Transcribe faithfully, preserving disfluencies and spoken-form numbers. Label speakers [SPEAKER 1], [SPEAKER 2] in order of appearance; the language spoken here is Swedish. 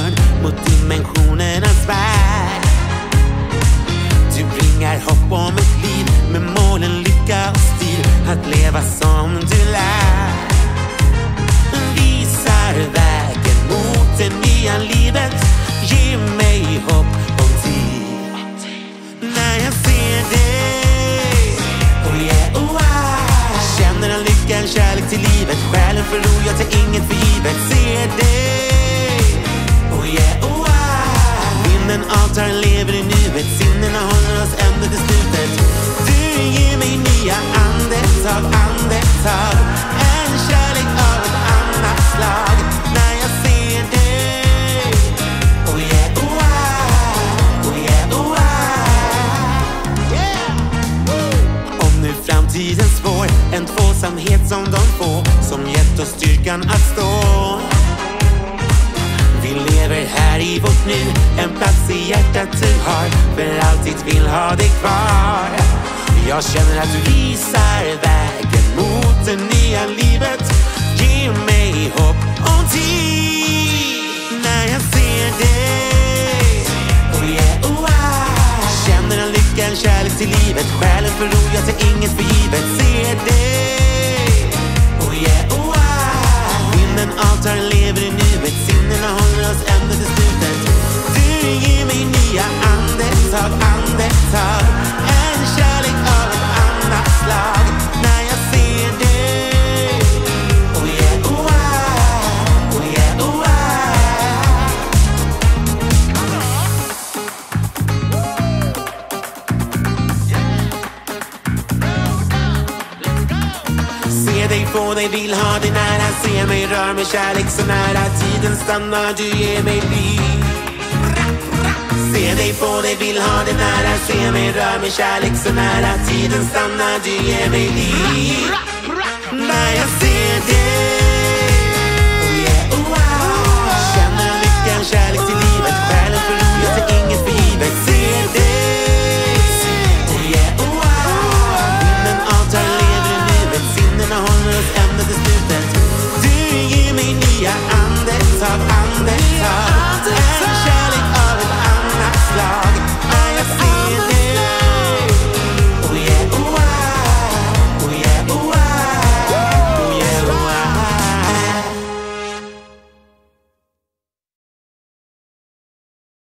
[SPEAKER 1] dörren mot dimensionernas värld. Du bringar hopp om ett liv med målen, lycka och stil, att leva som du lär. Visar vägen mot det nya livet, ge mig hopp om tid. När jag ser dig, oh yeah, oh ah, känner en lycka, en kärlek till livet. Själen förror, jag tar inget för givet. Ser dig, oh yeah, oh ah, vinden avtar, lever i nuet. Sinnena håller oss ända till slutet. Du ger mig nya andetag, andetag, en kärlek av ett annat slag. När jag ser dig, oh yeah, oh ah, oh yeah, oh ah, yeah. Om nu framtiden spår, en tvåsamhet som de få, som gett oss styrkan att stå. Vi lever här i vårt nu, en plats i hjärtat du har, för alltid vill ha dig kvar. Jag känner att du visar vägen mot det nya livet, ge mig hopp om tid. När jag ser dig, oh yeah, oh ah, känner en lycka, en kärlek till livet. Själen förror, jag tar inget för givet. Ser dig, oh yeah, oh ah, vinden avtar, lever i nuet. Sinnena håller oss ända till slutet. Du ger mig nya andetag, andetag, en kärlek av ett annat slag. När jag ser dig, oh yeah, oh ah, oh yeah, oh ah. Se dig, få dig, vill ha dig nära. Se mig, rör mig, kärlek så nära. Tiden stannar, du ger mig liv. Se dig, få dig, vill ha dig nära. Se mig, rör mig, kärlek så nära. Tiden stannar, du ger mig liv. När jag ser dig,